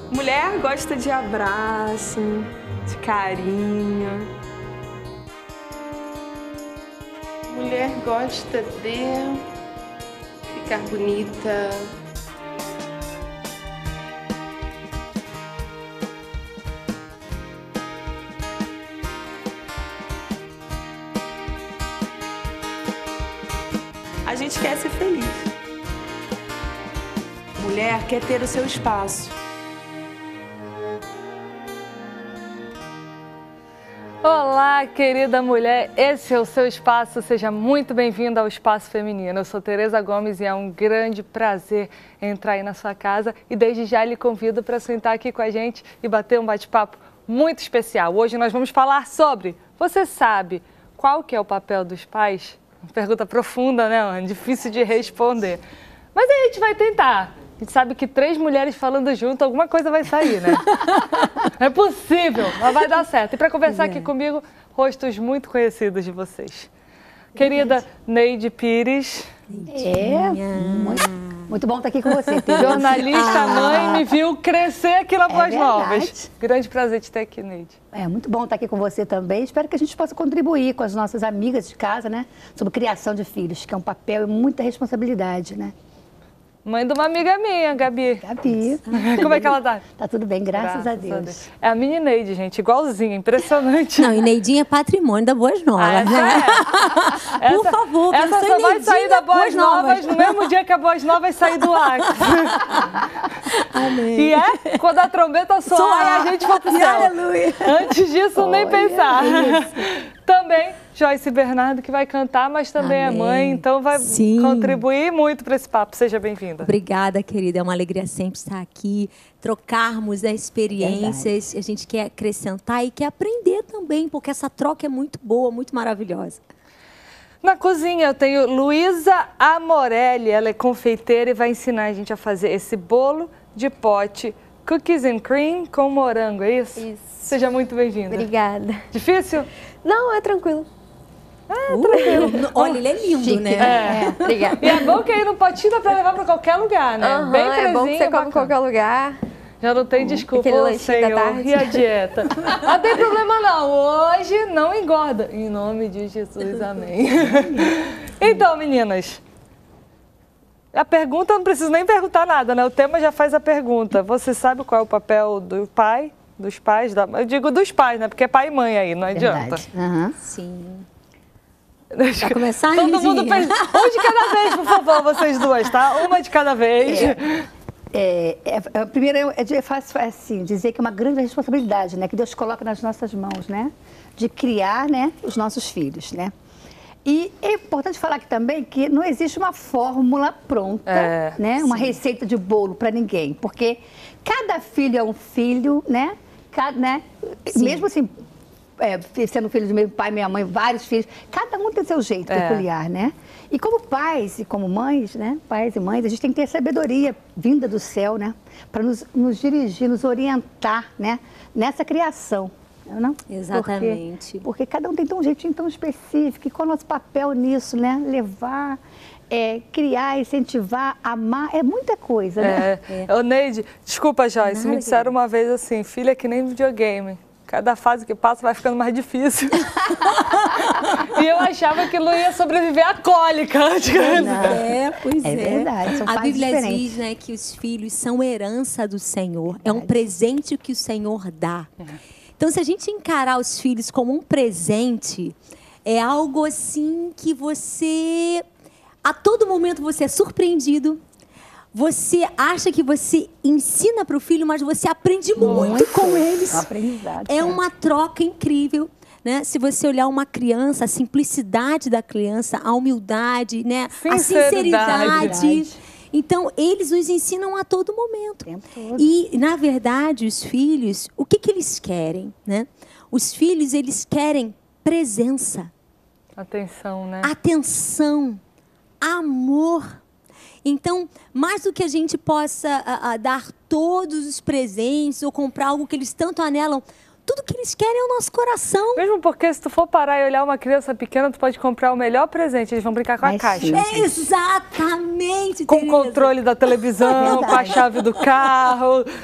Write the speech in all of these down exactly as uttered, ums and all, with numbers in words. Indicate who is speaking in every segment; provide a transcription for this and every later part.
Speaker 1: Mulher gosta de abraço, de carinho.
Speaker 2: Mulher gosta de ficar bonita.
Speaker 1: A gente quer ser feliz. Mulher quer ter o seu espaço.
Speaker 3: Olá, querida mulher, esse é o seu espaço, seja muito bem-vinda ao Espaço Feminino. Eu sou Tereza Gomes e é um grande prazer entrar aí na sua casa e desde já lhe convido para sentar aqui com a gente e bater um bate-papo muito especial. Hoje nós vamos falar sobre, você sabe qual que é o papel dos pais? Uma pergunta profunda, né, Ana? Difícil de responder. Mas a gente vai tentar. A gente sabe que três mulheres falando junto, alguma coisa vai sair, né? É possível, mas vai dar certo. E para conversar aqui comigo, rostos muito conhecidos de vocês. Querida Neide Pires.
Speaker 4: É, muito, muito bom estar aqui com você, Tereza.
Speaker 3: Jornalista,
Speaker 4: Ah.
Speaker 3: mãe, me viu crescer aqui na
Speaker 4: É
Speaker 3: Boas
Speaker 4: verdade.
Speaker 3: Novas. Grande prazer te ter aqui, Neide.
Speaker 4: É muito bom estar aqui com você também. Espero que a gente possa contribuir com as nossas amigas de casa, né? Sobre criação de filhos, que é um papel e muita responsabilidade, né?
Speaker 3: Mãe de uma amiga minha, Gabi.
Speaker 4: Gabi.
Speaker 3: Como é que ela tá?
Speaker 4: Tá tudo bem, graças, a, Deus.
Speaker 3: a Deus. É a mini Neide, gente, igualzinha, impressionante.
Speaker 5: Não, e Neidinha é patrimônio da Boas Novas,
Speaker 3: Ah, essa
Speaker 5: né?
Speaker 3: é.
Speaker 5: Por
Speaker 3: Essa-
Speaker 5: favor,
Speaker 3: essa
Speaker 5: quero
Speaker 3: só
Speaker 5: ser
Speaker 3: vai sair
Speaker 5: Neidinha
Speaker 3: da Boas Novas,
Speaker 5: Novas.
Speaker 3: no mesmo dia que a Boas Novas sair do ar.
Speaker 5: Amém.
Speaker 3: E é quando a trombeta soar,
Speaker 5: Soar.
Speaker 3: e a gente for pro
Speaker 5: E
Speaker 3: céu.
Speaker 5: aleluia.
Speaker 3: Antes disso, nem
Speaker 4: Olha
Speaker 3: pensar. Também Joyce Bernardo, que vai cantar, mas também
Speaker 5: Amém.
Speaker 3: é mãe, então vai
Speaker 5: Sim.
Speaker 3: contribuir muito para esse papo. Seja bem-vinda.
Speaker 5: Obrigada, querida. É uma alegria sempre estar aqui, trocarmos né, experiências. A gente quer acrescentar e quer aprender também, porque essa troca é muito boa, muito maravilhosa.
Speaker 3: Na cozinha eu tenho Luísa Amorelli, ela é confeiteira e vai ensinar a gente a fazer esse bolo de pote, cookies and cream com morango, é isso?
Speaker 6: Isso.
Speaker 3: Seja muito bem-vinda.
Speaker 6: Obrigada.
Speaker 3: Difícil?
Speaker 6: Não, é tranquilo.
Speaker 5: Uh, olha, ele é lindo,
Speaker 4: Chique.
Speaker 5: né?
Speaker 3: É.
Speaker 6: Obrigada.
Speaker 3: E é bom que aí no potinho dá pra levar pra qualquer lugar, né?
Speaker 6: Aham,
Speaker 3: Bem
Speaker 6: é
Speaker 3: presinho,
Speaker 6: bom que você come em
Speaker 3: bacana.
Speaker 6: qualquer lugar.
Speaker 3: Já não tem desculpa,
Speaker 6: Aquele
Speaker 3: ô
Speaker 6: lanchinho da
Speaker 3: Senhor,
Speaker 6: tarde.
Speaker 3: e a dieta? Não tem problema não, hoje não engorda. Em nome de Jesus, amém. Então, meninas, a pergunta, não preciso nem perguntar nada, né? O tema já faz a pergunta. Você sabe qual é o papel do pai, dos pais? Da... Eu digo dos pais, né? Porque é pai e mãe aí, não adianta.
Speaker 4: Verdade. Aham.
Speaker 5: Sim.
Speaker 3: Deixa
Speaker 5: Vai começar,
Speaker 3: Todo
Speaker 5: Neidinha?
Speaker 3: mundo pensa. Um de cada vez, por favor, vocês duas, tá? Uma de cada vez.
Speaker 4: É, é, é, primeiro, é, de- é fácil assim, dizer que é uma grande responsabilidade, né? Que Deus coloca nas nossas mãos, né? De criar, né? Os nossos filhos, né? E é importante falar aqui também que não existe uma fórmula pronta,
Speaker 3: É,
Speaker 4: né? Uma receita de bolo para ninguém, porque cada filho é um filho, né? Cada, né? Mesmo assim, é, sendo filho do mesmo pai, minha mãe, vários filhos, cada um tem seu jeito
Speaker 3: É.
Speaker 4: peculiar, né? E como pais e como mães, né? Pais e mães, a gente tem que ter sabedoria vinda do céu, né? Para nos, nos dirigir, nos orientar, né? Nessa criação. Não?
Speaker 5: Exatamente.
Speaker 4: Porque, porque cada um tem um jeitinho tão específico. E qual é o nosso papel nisso, né? Levar, é, criar, incentivar, amar, é muita coisa, né?
Speaker 3: É. Ô, Neide, desculpa, Joyce,
Speaker 5: Nada,
Speaker 3: me disseram uma vez assim, filha é que nem videogame. Cada fase que passa vai ficando mais difícil. E eu achava que não ia sobreviver à cólica.
Speaker 5: É, pois
Speaker 4: É
Speaker 5: é.
Speaker 4: verdade, são
Speaker 5: A
Speaker 4: fases
Speaker 5: Bíblia
Speaker 4: diferentes.
Speaker 5: diz né, que os filhos são herança do Senhor. É um presente que o Senhor dá. Então, se a gente encarar os filhos como um presente, é algo assim que você... A todo momento você é surpreendido. Você acha que você ensina para o filho, mas você aprende muito, com eles.
Speaker 4: Aprendizado.
Speaker 5: É uma troca incrível. Né? Se você olhar uma criança, a simplicidade da criança, a humildade, né? a
Speaker 3: Sinceridade.
Speaker 5: sinceridade. Então, eles nos ensinam a todo momento.
Speaker 4: O tempo todo.
Speaker 5: E, na verdade, os filhos, o que, que eles querem? Né? Os filhos, eles querem presença,
Speaker 3: Atenção, né?
Speaker 5: atenção, amor. Então, mais do que a gente possa a, a, dar todos os presentes ou comprar algo que eles tanto anelam, tudo que eles querem é o nosso coração.
Speaker 3: Mesmo porque se tu for parar e olhar uma criança pequena, tu pode comprar o melhor presente. Eles vão brincar com a
Speaker 4: Mas
Speaker 3: caixa.
Speaker 4: sim.
Speaker 5: Exatamente,
Speaker 3: Com o
Speaker 5: Tereza.
Speaker 3: controle da televisão,
Speaker 4: Verdade.
Speaker 3: com a chave do carro. Tudo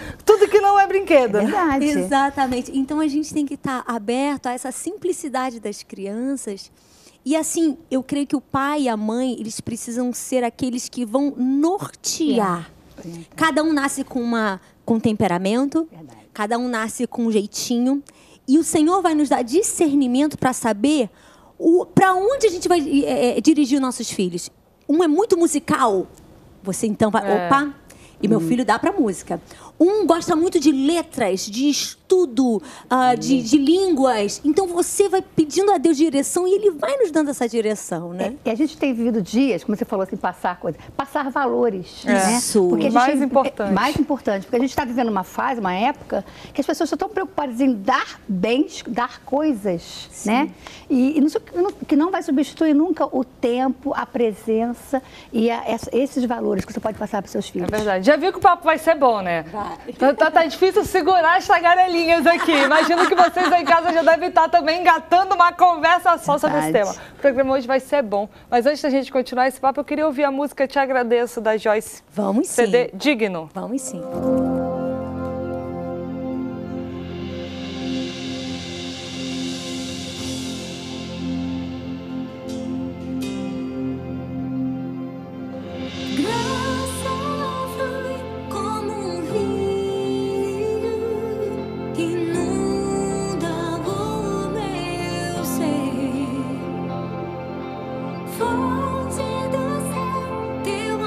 Speaker 3: base que não é brinquedo.
Speaker 4: É verdade.
Speaker 5: Exatamente. Então a gente tem que estar aberto a essa simplicidade das crianças. E assim, eu creio que o pai e a mãe, eles precisam ser aqueles que vão nortear.
Speaker 4: É.
Speaker 5: Cada um nasce com, uma, com temperamento,
Speaker 4: Verdade.
Speaker 5: cada um nasce com um jeitinho. E o Senhor vai nos dar discernimento para saber para onde a gente vai é, dirigir os nossos filhos. Um é muito musical. Você então vai...
Speaker 3: É.
Speaker 5: Opa! E meu filho dá para música. Um gosta muito de letras, de estudo, uh, de, de línguas. Então você vai pedindo a Deus direção e Ele vai nos dando essa direção, né?
Speaker 4: É, e a gente tem vivido dias, como você falou assim, passar coisas, passar valores. Né?
Speaker 5: Isso.
Speaker 4: Porque a gente
Speaker 3: Mais
Speaker 4: tem-
Speaker 3: importante.
Speaker 4: é, mais importante, porque a gente está vivendo uma fase, uma época, que as pessoas estão preocupadas em dar bens, dar coisas, né? E, e não, não- que não vai substituir nunca o tempo, a presença e a- essa- esses valores que você pode passar para os seus filhos.
Speaker 3: É verdade. Já viu que o papo vai ser bom, né?
Speaker 5: Vai.
Speaker 3: Tá, tá- tá difícil segurar as tagarelinhas aqui. Imagino que vocês aí em casa já devem estar também engatando uma conversa só sobre esse tema.
Speaker 4: Verdade.
Speaker 3: O programa hoje vai ser bom. Mas antes da gente continuar esse papo, eu queria ouvir a música Te Agradeço, da Joyce.
Speaker 5: Vamos sim.
Speaker 3: C D Digno.
Speaker 5: Vamos sim.
Speaker 7: Graça flui como um rio que inunda o meu ser. Fonte do céu, teu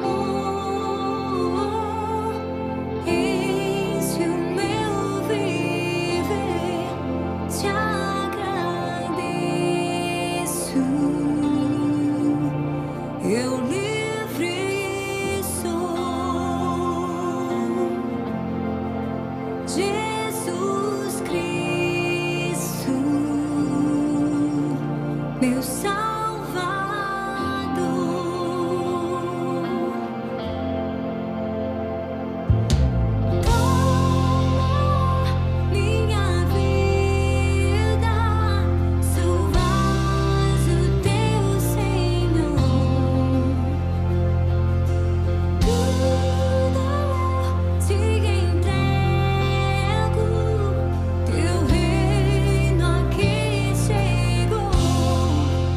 Speaker 7: amor enche o meu viver. Te agradeço. Eu livre sou, Jesus Cristo, meu Salvador. Toma minha vida, sou vaso teu, Senhor. Tudo te entrego, teu reino aqui chegou.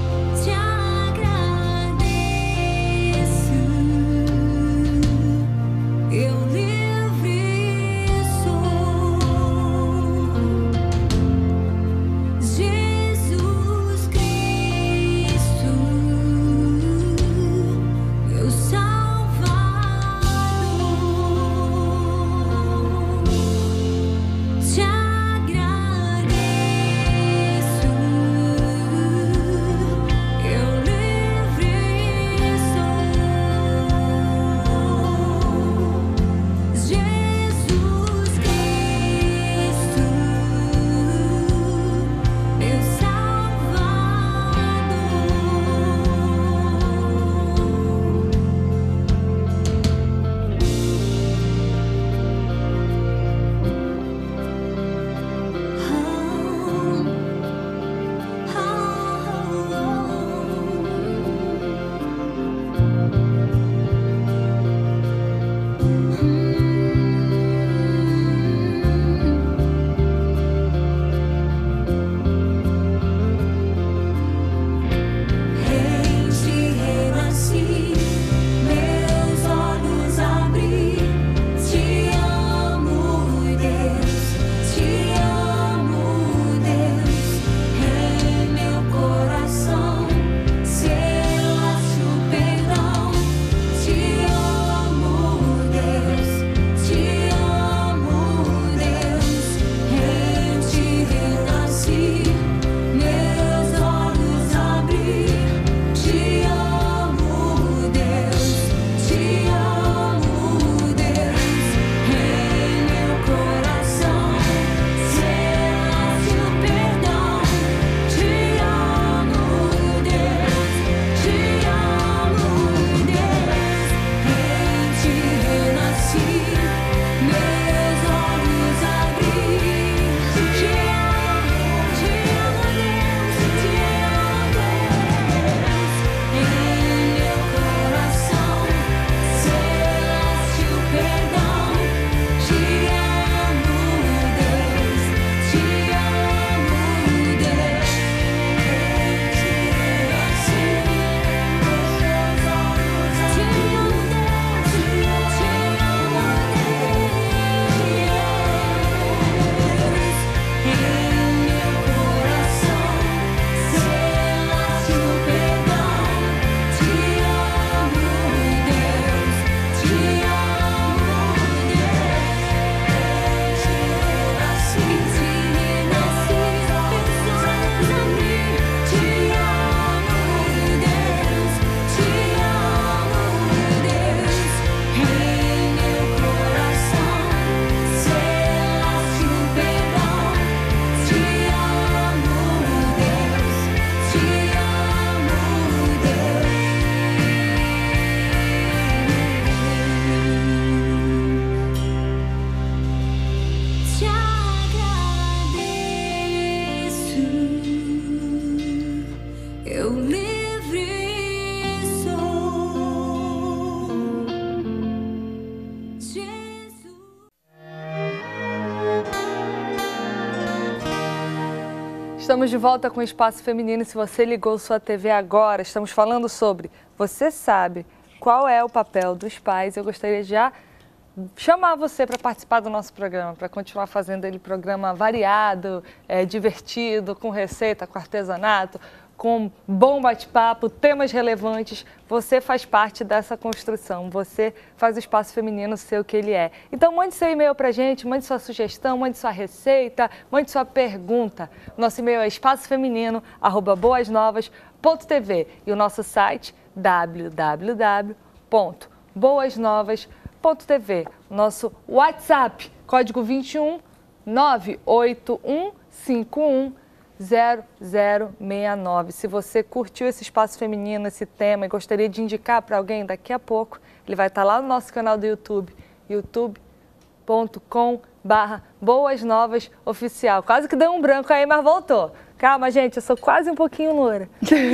Speaker 3: Estamos de volta com o Espaço Feminino. Se você ligou sua T V agora, estamos falando sobre você sabe qual é o papel dos pais. Eu gostaria de já chamar você para participar do nosso programa, para continuar fazendo ele programa variado, é, divertido, com receita, com artesanato, com bom bate-papo, temas relevantes. Você faz parte dessa construção, você faz o Espaço Feminino ser o que ele é. Então mande seu e-mail para a gente, mande sua sugestão, mande sua receita, mande sua pergunta. Nosso e-mail é espaçofeminino arroba boasnovas ponto t v e o nosso site w w w ponto boasnovas ponto t v. Nosso WhatsApp, código vinte e um nove oito um cinco um zero zero seis nove. Se você curtiu esse Espaço Feminino, esse tema, e gostaria de indicar para alguém, daqui a pouco, ele vai estar lá no nosso canal do YouTube, youtube ponto com barra Boas Novas Oficial. Quase que deu um branco aí, mas voltou. Calma, gente, eu sou quase um pouquinho loura.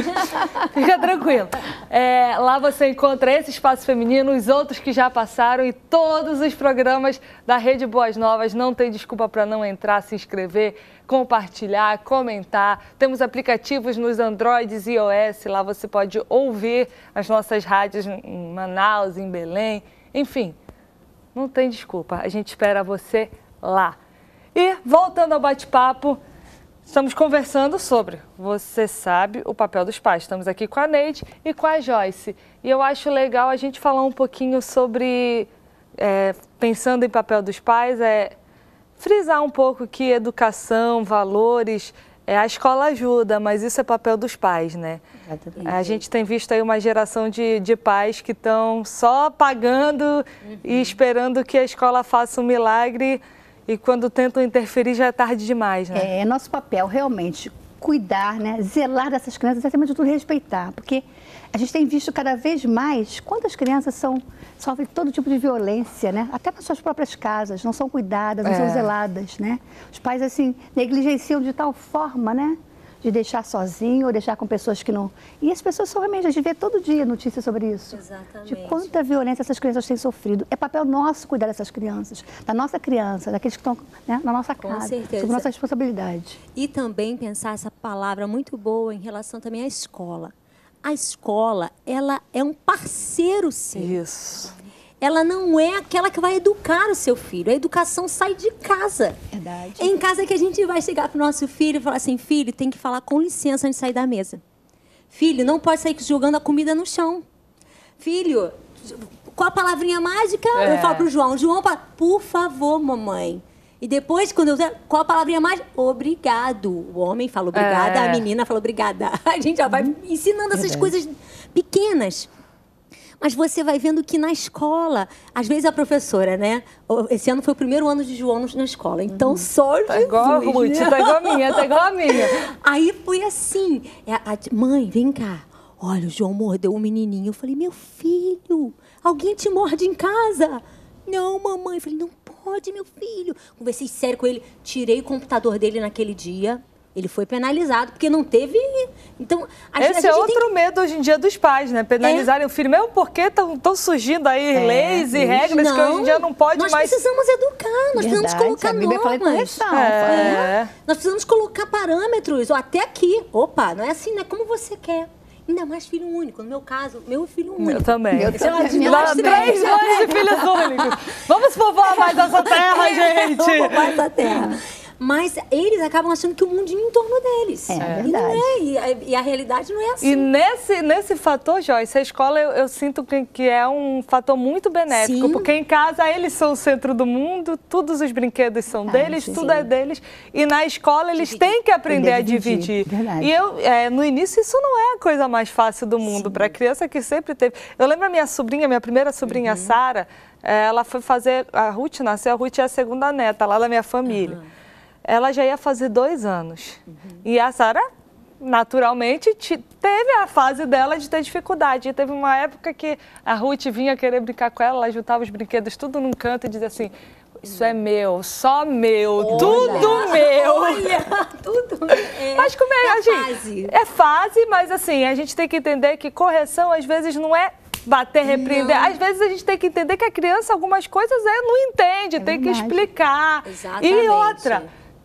Speaker 3: Fica tranquilo. É, lá você encontra esse Espaço Feminino, os outros que já passaram e todos os programas da Rede Boas Novas. Não tem desculpa para não entrar, se inscrever, compartilhar, comentar. Temos aplicativos nos Androids e iOS. Lá você pode ouvir as nossas rádios em Manaus, em Belém. Enfim, não tem desculpa. A gente espera você lá. E, voltando ao bate-papo, estamos conversando sobre você sabe o papel dos pais. Estamos aqui com a Neide e com a Joyce. E eu acho legal a gente falar um pouquinho sobre, é, pensando em papel dos pais, é frisar um pouco que educação, valores, é, a escola ajuda, mas isso é papel dos pais, né?
Speaker 4: Exatamente.
Speaker 3: A gente tem visto aí uma geração de, de pais que estão só pagando uhum. e esperando que a escola faça um milagre. E quando tentam interferir já é tarde demais, né?
Speaker 4: É, nosso papel realmente cuidar, né? Zelar dessas crianças, acima de tudo respeitar, porque a gente tem visto cada vez mais quantas crianças são, sofrem todo tipo de violência, né? Até nas suas próprias casas, não são cuidadas, não é. são zeladas, né? Os pais, assim, negligenciam de tal forma, né? De deixar sozinho ou deixar com pessoas que não... E as pessoas são realmente, a gente vê todo dia notícias sobre isso.
Speaker 5: Exatamente.
Speaker 4: De quanta violência essas crianças têm sofrido. É papel nosso cuidar dessas crianças, da nossa criança, daqueles que estão, né, na nossa
Speaker 5: Com
Speaker 4: casa.
Speaker 5: certeza.
Speaker 4: Sob nossa responsabilidade.
Speaker 5: E também pensar essa palavra muito boa em relação também à escola. A escola, ela é um parceiro seu.
Speaker 3: Isso.
Speaker 5: Ela não é aquela que vai educar o seu filho. A educação sai de casa.
Speaker 4: Verdade.
Speaker 5: É em casa que a gente vai chegar para o nosso filho e falar assim, filho, tem que falar com licença antes de sair da mesa. Filho, não pode sair jogando a comida no chão. Filho, qual a palavrinha mágica?
Speaker 3: É.
Speaker 5: Eu falo para o João. João fala, por favor, mamãe. E depois, quando eu... Qual a palavrinha mágica? Obrigado. O homem fala obrigada,
Speaker 3: É.
Speaker 5: a menina fala obrigada. A gente já vai ensinando essas
Speaker 4: Verdade.
Speaker 5: coisas pequenas. Mas você vai vendo que na escola, às vezes a professora, né? Esse ano foi o primeiro ano de João na escola, então uhum. só
Speaker 3: Tá igual a Ruth,
Speaker 5: né?
Speaker 3: tá igual a minha, tá igual a minha.
Speaker 5: Aí foi assim, a, a, mãe, vem cá, olha, o João mordeu um menininho. Eu falei, meu filho, alguém te morde em casa? Não, mamãe. Eu falei, não pode, meu filho. Conversei sério com ele, tirei o computador dele naquele dia. Ele foi penalizado, porque não teve... Então, a
Speaker 3: Esse
Speaker 5: gente
Speaker 3: é outro
Speaker 5: tem...
Speaker 3: medo hoje em dia dos pais, né? Penalizarem é. o filho, mesmo porque estão surgindo aí é. leis e regras
Speaker 5: não,
Speaker 3: que hoje em dia não pode
Speaker 5: nós
Speaker 3: mais...
Speaker 5: Nós precisamos educar, nós
Speaker 4: Verdade.
Speaker 5: precisamos colocar
Speaker 4: a Bíblia
Speaker 5: normas.
Speaker 4: fala em correção,
Speaker 3: é.
Speaker 4: fala, né?
Speaker 5: É. Nós precisamos colocar parâmetros, ó, até aqui. Opa, não é assim, não é como você quer. Ainda mais filho único. No meu caso, meu filho único.
Speaker 3: Eu também.
Speaker 4: Eu
Speaker 5: Sei lá,
Speaker 4: também.
Speaker 5: de
Speaker 3: Dá
Speaker 5: nós
Speaker 3: três mães de filhos únicos. Vamos povoar mais essa terra, gente!
Speaker 5: Vamos povoar essa terra. Mas eles acabam achando que o mundinho é em torno deles.
Speaker 4: É, é
Speaker 5: e não
Speaker 4: verdade.
Speaker 5: é, e a, e a realidade não é assim.
Speaker 3: E nesse, nesse fator, Joyce, a escola eu, eu sinto que, que é um fator muito benéfico,
Speaker 5: Sim.
Speaker 3: porque em casa eles são o centro do mundo, todos os brinquedos são
Speaker 4: Ah,
Speaker 3: deles,
Speaker 4: sim.
Speaker 3: tudo é deles, e na escola eles
Speaker 5: Dividir.
Speaker 3: têm que aprender a
Speaker 4: Aprender a
Speaker 3: dividir.
Speaker 4: dividir, verdade.
Speaker 3: E eu, é, no início, isso não é a coisa mais fácil do mundo para a criança que sempre teve. Eu lembro a minha sobrinha, minha primeira sobrinha,
Speaker 5: Uhum.
Speaker 3: Sara, ela foi fazer, a Ruth nasceu, a Ruth é a segunda neta lá da minha família.
Speaker 5: Uhum.
Speaker 3: Ela já ia fazer dois anos. Uhum. E a Sara, naturalmente, teve a fase dela de ter dificuldade. E teve uma época que a Ruth vinha querer brincar com ela, ela juntava os brinquedos tudo num canto e dizia assim, isso é meu, só meu, olha, tudo meu.
Speaker 5: Olha, tudo é,
Speaker 3: mas como é,
Speaker 5: é
Speaker 3: a gente,
Speaker 5: fase.
Speaker 3: É fase, mas assim, a gente tem que entender que correção às vezes não é bater, repreender. Não. Às vezes a gente tem que entender que a criança algumas coisas é, não entende, é tem verdade. que explicar.
Speaker 5: Exatamente.
Speaker 3: E outra...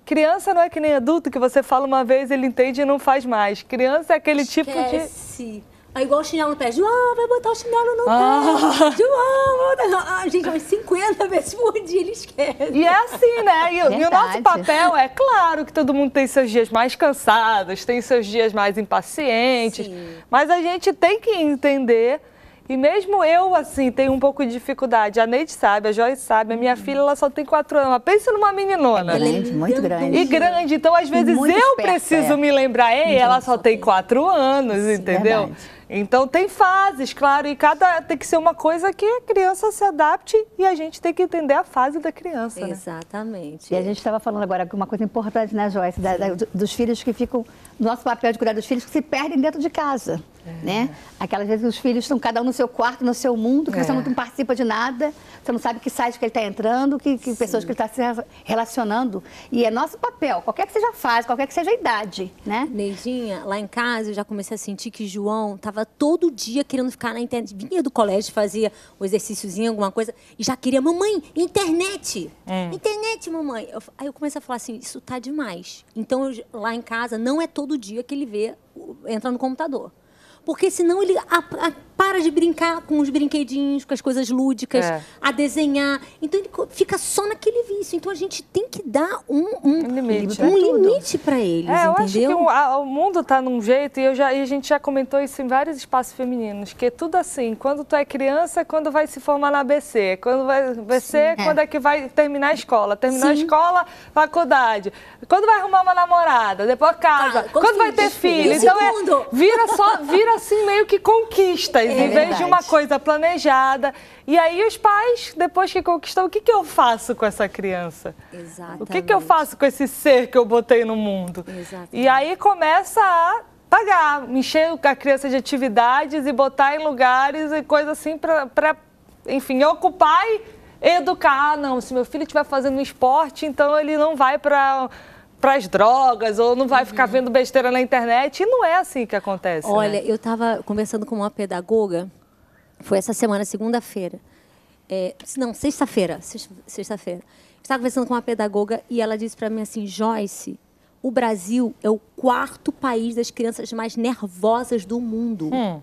Speaker 3: Criança não é que nem adulto, que você fala uma vez, ele entende e não faz mais. Criança é aquele tipo de...
Speaker 5: Esquece. É igual o chinelo no pé. João, vai botar o chinelo no
Speaker 3: Ah.
Speaker 5: pé. João, vai botar... Ah, gente, umas cinquenta vezes por dia ele esquece.
Speaker 3: E é assim, né? E, e o nosso
Speaker 4: Verdade.
Speaker 3: papel é claro que todo mundo tem seus dias mais cansados, tem seus dias mais impacientes,
Speaker 5: Sim.
Speaker 3: mas a gente tem que entender. E mesmo eu, assim, tenho um pouco de dificuldade. A Neide sabe, a Joyce sabe, a minha filha, ela só tem quatro anos. Mas pensa numa meninona.
Speaker 4: É grande, muito grande.
Speaker 3: E grande, então às vezes
Speaker 4: muito
Speaker 3: eu
Speaker 4: esperta,
Speaker 3: preciso
Speaker 4: é.
Speaker 3: me lembrar, ei, ela só tem quatro anos, entendeu?
Speaker 4: verdade.
Speaker 3: Então tem fases, claro, e cada tem que ser uma coisa que a criança se adapte e a gente tem que entender a fase da criança, né?
Speaker 5: Exatamente.
Speaker 4: E a gente estava falando agora que uma coisa importante, né, Joyce, da, da, dos filhos que ficam, nosso papel de cuidar dos filhos que se perdem dentro de casa, é. né? Aquelas vezes os filhos estão cada um no seu quarto, no seu mundo, que
Speaker 3: É.
Speaker 4: você não participa de nada, você não sabe que site que ele está entrando, que, que pessoas que ele está se relacionando. E é nosso papel, qualquer que seja a fase, qualquer que seja a idade, né?
Speaker 5: Neidinha, lá em casa eu já comecei a sentir que João estava todo dia querendo ficar na internet. Vinha do colégio, fazia um exercíciozinho, alguma coisa, e já queria, mamãe, internet!
Speaker 3: Hum.
Speaker 5: Internet, mamãe! Eu- aí eu comecei a falar assim, isso tá demais. Então, eu- lá em casa, não é todo dia que ele vê, o- entra no computador. Porque senão ele a- a- para de brincar com os brinquedinhos, com as coisas lúdicas,
Speaker 3: É.
Speaker 5: a desenhar. Então ele co- fica só naquele vício. Então a gente tem que dar um, um,
Speaker 3: Um limite.
Speaker 5: um
Speaker 4: pra tudo.
Speaker 5: limite para eles,
Speaker 3: É, eu acho que
Speaker 5: entendeu?
Speaker 3: o, a- o mundo está num jeito, e, eu já, e a gente já comentou isso em vários espaços femininos, que é tudo assim, quando tu é criança, é quando vai se formar na A B C, quando vai B C, é quando é que vai terminar a escola, terminar a
Speaker 5: Sim.
Speaker 3: escola, faculdade, quando vai arrumar uma namorada, depois casa,
Speaker 5: Tá,
Speaker 3: quando
Speaker 5: quantos
Speaker 3: vai ter
Speaker 5: filhos?
Speaker 3: filho,
Speaker 5: Um
Speaker 3: então é,
Speaker 5: segundo.
Speaker 3: vira só, vira assim meio que conquistas, em vez de
Speaker 4: verdade.
Speaker 3: uma coisa planejada, e aí os pais, depois que conquistam, o que que eu faço com essa criança?
Speaker 5: Exatamente.
Speaker 3: O que que eu faço com esse ser que eu botei no mundo?
Speaker 5: Exatamente.
Speaker 3: E aí começa a pagar, encher a criança de atividades e botar em lugares e coisa assim para, enfim, ocupar e educar. Ah, não, se meu filho estiver fazendo esporte, então ele não vai para para as drogas ou não vai ficar vendo besteira na internet. E não é assim que acontece.
Speaker 5: Olha,
Speaker 3: né?
Speaker 5: eu estava conversando com uma pedagoga, foi essa semana, segunda-feira. É, não, sexta-feira. sexta- Sexta-feira. Estava conversando com uma pedagoga e ela disse para mim assim, Joyce, o Brasil é o quarto país das crianças mais nervosas do mundo.
Speaker 3: Hum.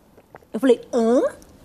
Speaker 5: Eu falei, hã?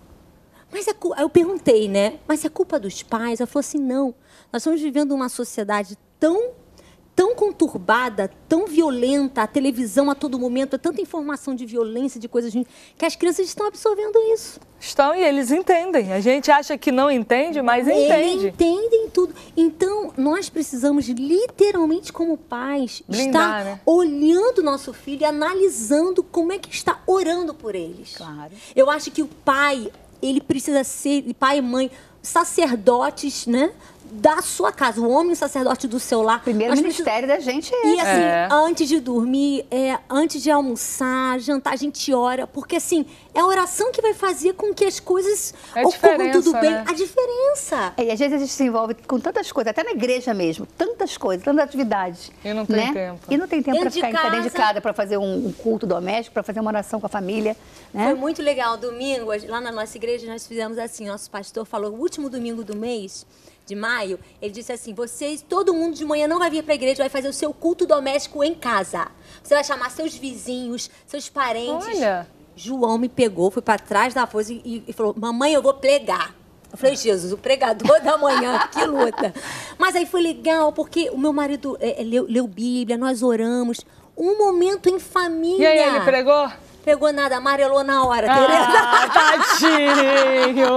Speaker 5: Mas é cu... Aí eu perguntei, né? Mas é culpa dos pais? Ela falou assim, não. Nós estamos vivendo uma sociedade tão, tão conturbada, tão violenta, a televisão a todo momento, é tanta informação de violência, de coisas ruins, que as crianças estão absorvendo isso.
Speaker 3: Estão e eles entendem. A gente acha que não entende, mas
Speaker 5: Eles
Speaker 3: entende.
Speaker 5: entendem tudo. Então, nós precisamos, literalmente, como pais,
Speaker 3: Blindar,
Speaker 5: estar
Speaker 3: né?
Speaker 5: olhando o nosso filho e analisando como é que está orando por eles.
Speaker 4: Claro.
Speaker 5: Eu acho que o pai, ele precisa ser, pai e mãe, sacerdotes, né? Da sua casa, o homem sacerdote do seu lar.
Speaker 4: Primeiro
Speaker 5: Nós
Speaker 4: ministério da gente é
Speaker 5: e
Speaker 4: esse.
Speaker 5: assim,
Speaker 3: É.
Speaker 5: antes de dormir, é, antes de almoçar, jantar, a gente ora. Porque assim, é a oração que vai fazer com que as coisas
Speaker 3: É a
Speaker 5: ocorram
Speaker 3: diferença,
Speaker 5: tudo bem.
Speaker 3: né?
Speaker 5: A diferença.
Speaker 4: É, e às vezes a gente se envolve com tantas coisas, até na igreja mesmo, tantas coisas, tantas atividades.
Speaker 3: E não tem
Speaker 4: né?
Speaker 3: tempo.
Speaker 4: E não tem tempo para
Speaker 5: Dentro de
Speaker 4: ficar em- dentro de
Speaker 5: casa.
Speaker 4: casa, para fazer um, um culto doméstico, para fazer uma oração com a família. Né?
Speaker 5: Foi muito legal. Domingo, lá na nossa igreja, nós fizemos assim, nosso pastor falou, o último domingo do mês, de maio, ele disse assim, vocês, todo mundo de manhã não vai vir para a igreja, vai fazer o seu culto doméstico em casa. Você vai chamar seus vizinhos, seus parentes.
Speaker 3: Olha.
Speaker 5: João me pegou, foi para trás da força e, e falou, mamãe, eu vou pregar. Eu falei, Jesus, o pregador da manhã, que luta. Mas aí foi legal, porque o meu marido é, é, leu, leu Bíblia, nós oramos. Um momento em família.
Speaker 3: E aí, ele pregou?
Speaker 5: Pegou nada, amarelou na hora, Tereza.
Speaker 3: Ah, tadinho!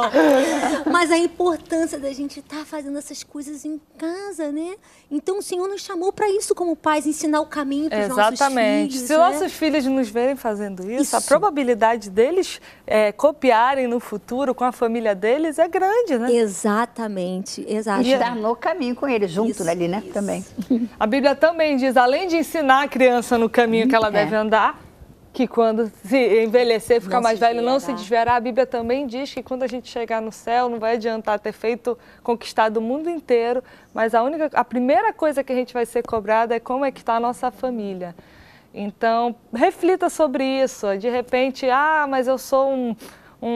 Speaker 5: Mas a importância da gente estar fazendo essas coisas em casa, né? Então o Senhor nos chamou para isso como pais, ensinar o caminho para os nossos
Speaker 3: Exatamente.
Speaker 5: filhos.
Speaker 3: Se
Speaker 5: né?
Speaker 3: nossos filhos nos verem fazendo isso, a
Speaker 5: Isso.
Speaker 3: probabilidade deles é, copiarem no futuro com a família deles é grande, né?
Speaker 5: Exatamente,
Speaker 4: E
Speaker 5: exatamente.
Speaker 4: estar no caminho com ele, junto
Speaker 5: Isso,
Speaker 4: ali, né?
Speaker 5: isso.
Speaker 4: Também.
Speaker 3: A Bíblia também diz, além de ensinar a criança no caminho que ela
Speaker 4: É.
Speaker 3: deve andar, que quando se envelhecer, ficar
Speaker 5: Não
Speaker 3: mais
Speaker 5: se
Speaker 3: velho, não se
Speaker 5: desviará.
Speaker 3: desviará. A Bíblia também diz que quando a gente chegar no céu, não vai adiantar ter feito, conquistado o mundo inteiro, mas a única, a primeira coisa que a gente vai ser cobrada é como é que está a nossa família. Então, reflita sobre isso. De repente, ah, mas eu sou um, um,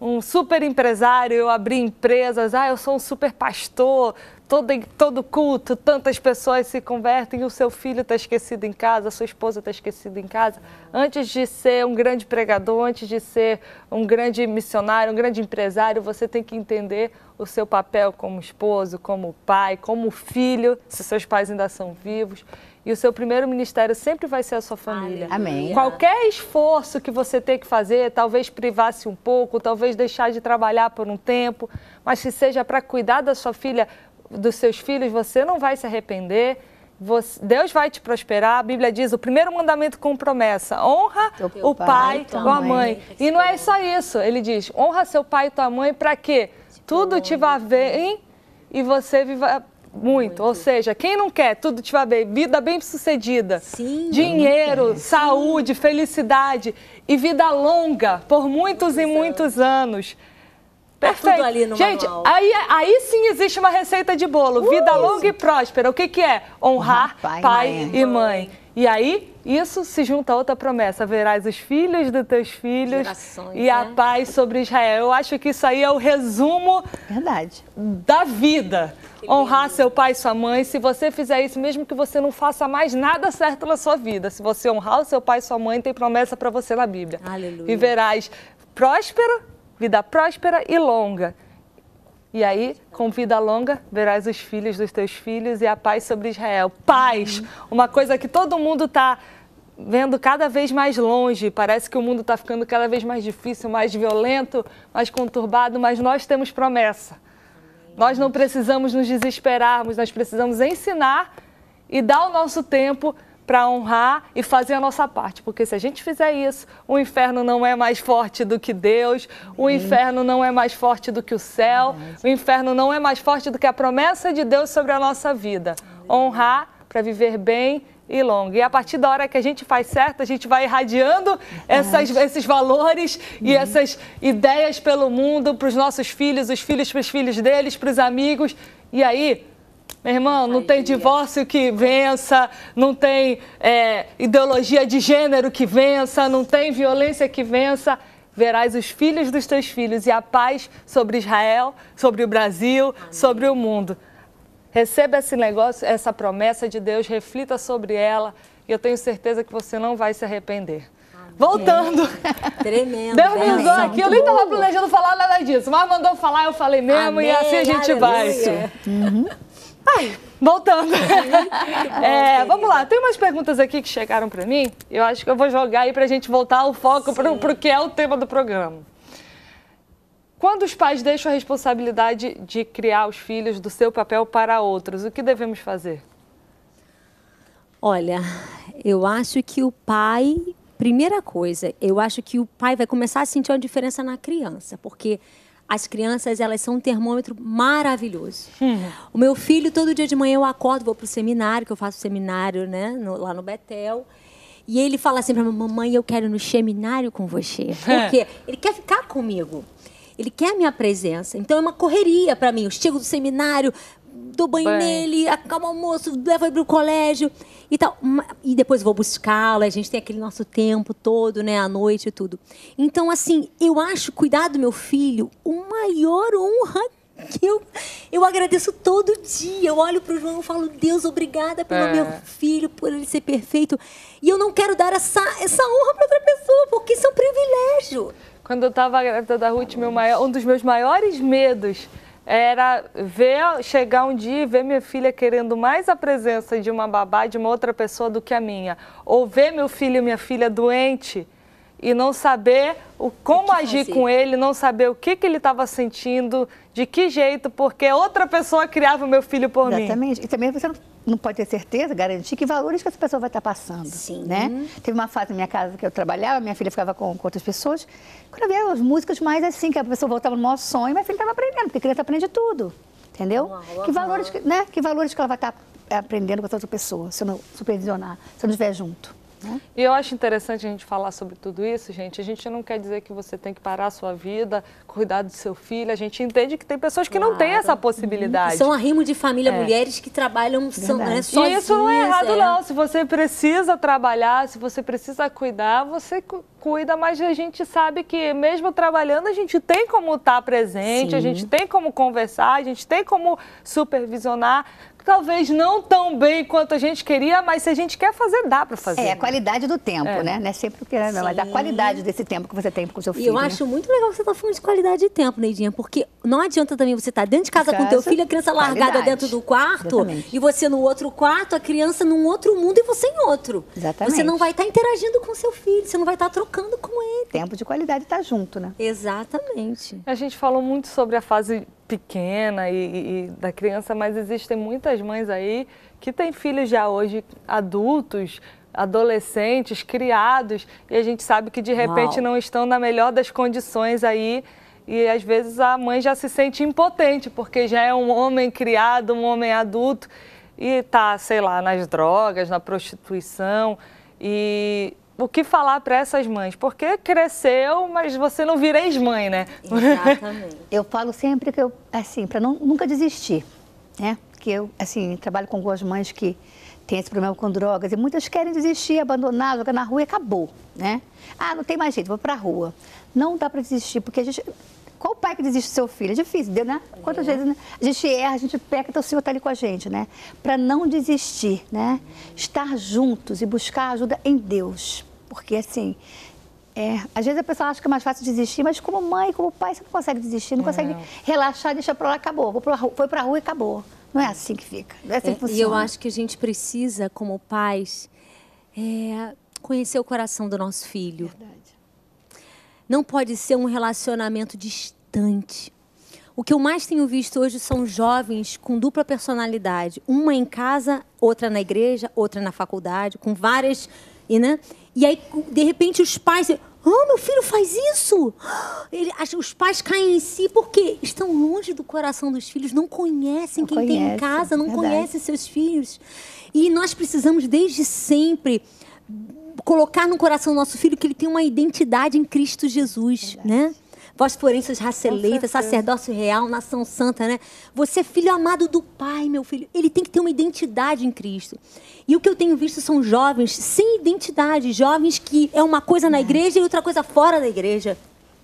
Speaker 3: um super empresário, eu abri empresas, ah, eu sou um super pastor, todo, todo culto, tantas pessoas se convertem e o seu filho está esquecido em casa, a sua esposa está esquecida em casa. Antes de ser um grande pregador, antes de ser um grande missionário, um grande empresário, você tem que entender o seu papel como esposo, como pai, como filho, se seus pais ainda são vivos. E o seu primeiro ministério sempre vai ser a sua família.
Speaker 4: Amém.
Speaker 3: Qualquer esforço que você tenha que fazer, talvez privar-se um pouco, talvez deixar de trabalhar por um tempo, mas que seja para cuidar da sua filha, dos seus filhos, você não vai se arrepender. Você, Deus vai te prosperar. A Bíblia diz, o primeiro mandamento com promessa, honra
Speaker 4: Teu
Speaker 3: o pai
Speaker 4: pai,
Speaker 3: ou a mãe. E não é só isso, ele diz, honra seu pai e tua mãe para quê? Tudo te vá bem e você viva muito. muito. Ou seja, quem não quer tudo te vá bem, vida bem sucedida,
Speaker 5: Sim,
Speaker 3: dinheiro, saúde, felicidade e vida longa por muitos, muitos e muitos anos. Perfeito.
Speaker 5: Tudo ali no
Speaker 3: Gente,
Speaker 5: manual.
Speaker 3: aí, aí sim existe uma receita de bolo. Vida
Speaker 5: Uh,
Speaker 3: longa e próspera. O que, que é? Honrar
Speaker 4: pai,
Speaker 3: pai,
Speaker 4: mãe.
Speaker 3: e mãe. E aí, isso se junta a outra promessa. Verás os filhos dos teus filhos
Speaker 5: Gerações,
Speaker 3: e a
Speaker 5: né?
Speaker 3: paz sobre Israel. Eu acho que isso aí é o resumo
Speaker 4: Verdade.
Speaker 3: da vida. Honrar seu pai e sua mãe. Se você fizer isso, mesmo que você não faça mais nada certo na sua vida, se você honrar o seu pai e sua mãe, tem promessa para você na Bíblia.
Speaker 5: Aleluia.
Speaker 3: Viverás próspero, vida próspera e longa. E aí, com vida longa, verás os filhos dos teus filhos e a paz sobre Israel. Paz, uma coisa que todo mundo está vendo cada vez mais longe. Parece que o mundo está ficando cada vez mais difícil, mais violento, mais conturbado, mas nós temos promessa. Nós não precisamos nos desesperarmos, nós precisamos ensinar e dar o nosso tempo para honrar e fazer a nossa parte. Porque se a gente fizer isso, o inferno não é mais forte do que Deus, o inferno não é mais forte do que o céu, o inferno não é mais forte do que a promessa de Deus sobre a nossa vida. Honrar para viver bem e longo. E a partir da hora que a gente faz certo, a gente vai irradiando essas, esses valores e essas ideias pelo mundo, para os nossos filhos, os filhos para os filhos deles, para os amigos. E aí, meu irmão, não tem divórcio que vença, não tem é, ideologia de gênero que vença, não tem violência que vença. Verás os filhos dos teus filhos e a paz sobre Israel, sobre o Brasil, Amém. Sobre o mundo. Receba esse negócio, essa promessa de Deus, reflita sobre ela e eu tenho certeza que você não vai se arrepender. Amém. Voltando.
Speaker 5: Tremendo.
Speaker 3: Deus me usou
Speaker 5: né?
Speaker 3: aqui, eu nem estava planejando falar nada disso, mas mandou falar, eu falei mesmo. Amém. E assim a gente
Speaker 5: Aleluia.
Speaker 3: vai. Uhum. Ai, voltando. É, vamos lá, tem umas perguntas aqui que chegaram para mim. Eu acho que eu vou jogar aí para a gente voltar o foco para o que é o tema do programa. Quando os pais deixam a responsabilidade de criar os filhos do seu papel para outros, o que devemos fazer?
Speaker 5: Olha, eu acho que o pai, primeira coisa, eu acho que o pai vai começar a sentir uma diferença na criança, porque as crianças, elas são um termômetro maravilhoso. Hum. O meu filho, todo dia de manhã eu acordo, vou para o seminário, que eu faço seminário, né, no, lá no Betel, e ele fala assim para a mamãe, eu quero ir no seminário com você. Por quê? Ele quer ficar comigo. Ele quer a minha presença. Então, é uma correria para mim. Eu chego do seminário, dou banho Bem. nele, acabo o almoço, levo ele para o colégio e tal. E depois vou buscá-lo. A gente tem aquele nosso tempo todo, né? À noite e tudo. Então, assim, eu acho cuidar do meu filho o maior honra que eu, eu agradeço todo dia. Eu olho para o João e falo, Deus, obrigada pelo é. meu filho, por ele ser perfeito. E eu não quero dar essa, essa honra para outra pessoa, porque isso é um privilégio.
Speaker 3: Quando eu estava grávida da Ruth, meu maior, um dos meus maiores medos era ver, chegar um dia e ver minha filha querendo mais a presença de uma babá, de uma outra pessoa do que a minha. Ou ver meu filho e minha filha doente e não saber o, como o agir fazer? com ele, não saber o que, que ele estava sentindo, de que jeito, porque outra pessoa criava o meu filho por
Speaker 4: Exatamente.
Speaker 3: mim.
Speaker 4: Exatamente. E também você não, não pode ter certeza, garantir que valores que essa pessoa vai estar passando.
Speaker 5: Sim.
Speaker 4: Né? Teve uma fase na minha casa que eu trabalhava, minha filha ficava com, com outras pessoas. Quando eu via as músicas mais assim, que a pessoa voltava no maior sonho, minha filha estava aprendendo, porque criança aprende tudo. Entendeu? Uau, que, valores, que, né? que valores que ela vai estar aprendendo com essa outra pessoa, se eu não supervisionar, se eu não estiver junto.
Speaker 3: E eu acho interessante a gente falar sobre tudo isso, gente. A gente não quer dizer que você tem que parar a sua vida, cuidar do seu filho. A gente entende que tem pessoas que claro. não têm essa possibilidade.
Speaker 5: São arrimo de família, é. mulheres que trabalham são, né, sozinhas.
Speaker 3: E isso não é errado,
Speaker 5: é.
Speaker 3: não. Se você precisa trabalhar, se você precisa cuidar, você cuida, mas a gente sabe que mesmo trabalhando a gente tem como estar presente,
Speaker 5: Sim.
Speaker 3: a gente tem como conversar, a gente tem como supervisionar. Talvez não tão bem quanto a gente queria, mas se a gente quer fazer, dá para fazer.
Speaker 4: É, a qualidade do tempo,
Speaker 3: É.
Speaker 4: né? Não é sempre o que, não, mas a
Speaker 5: Sim.
Speaker 4: qualidade desse tempo que você tem com o seu
Speaker 5: E
Speaker 4: filho.
Speaker 5: eu
Speaker 4: né?
Speaker 5: acho muito legal que você tá falando de qualidade de tempo, Neidinha, porque não adianta também você estar dentro de casa com o teu
Speaker 4: Casa,
Speaker 5: filho, a criança largada
Speaker 4: qualidade.
Speaker 5: dentro do quarto,
Speaker 4: Exatamente.
Speaker 5: e você no outro quarto, a criança num outro mundo e você em outro.
Speaker 4: Exatamente.
Speaker 5: Você não vai estar interagindo com o seu filho, você não vai estar trocando com ele.
Speaker 4: Tempo de qualidade tá junto, né?
Speaker 5: Exatamente.
Speaker 3: A gente falou muito sobre a fase pequena e, e- e da criança, mas existem muitas mães aí que têm filhos já hoje adultos, adolescentes, criados, e a gente sabe que de repente
Speaker 5: Uau.
Speaker 3: não estão na melhor das condições aí. E às vezes a mãe já se sente impotente, porque já é um homem criado, um homem adulto, e está, sei lá, nas drogas, na prostituição. E o que falar para essas mães? Porque cresceu, mas você não vira ex-mãe, né?
Speaker 5: Exatamente.
Speaker 4: Eu falo sempre que eu, assim, para nunca desistir, né? Que eu, assim, trabalho com algumas mães que têm esse problema com drogas e muitas querem desistir, abandonar, jogar na rua e acabou, né? Ah, não tem mais jeito, vou pra rua. Não dá para desistir, porque a gente... Qual pai que desiste do seu filho? É difícil, né? Quantas vezes né? a gente erra, a gente peca, então o Senhor está ali com a gente, né? Para não desistir, né? Estar juntos e buscar ajuda em Deus. Porque, assim, é, às vezes a pessoa acha que é mais fácil desistir, mas como mãe, como pai, você não consegue desistir, não, consegue relaxar, deixa para lá, acabou. Vou pra rua, foi para a rua e acabou. Não é assim que fica, não é assim que funciona.
Speaker 5: E eu acho que a gente precisa, como pais, é, conhecer o coração do nosso filho.
Speaker 4: Verdade.
Speaker 5: Não pode ser um relacionamento distante. O que eu mais tenho visto hoje são jovens com dupla personalidade. Uma em casa, outra na igreja, outra na faculdade, com várias... E, né? e aí, de repente, os pais... Oh, meu filho faz isso! Ele, acho- os pais caem em si porque estão longe do coração dos filhos, não conhecem
Speaker 4: Não
Speaker 5: quem tem em
Speaker 4: conhecem,
Speaker 5: casa, não
Speaker 4: verdade.
Speaker 5: conhecem seus filhos. E nós precisamos, desde sempre, colocar no coração do nosso filho que ele tem uma identidade em Cristo Jesus, né? Vós, porém, sois raça eleita, sacerdócio real, nação santa, né? Você é filho amado do Pai, meu filho. Ele tem que ter uma identidade em Cristo. E o que eu tenho visto são jovens sem identidade, jovens que é uma coisa na igreja e outra coisa fora da igreja.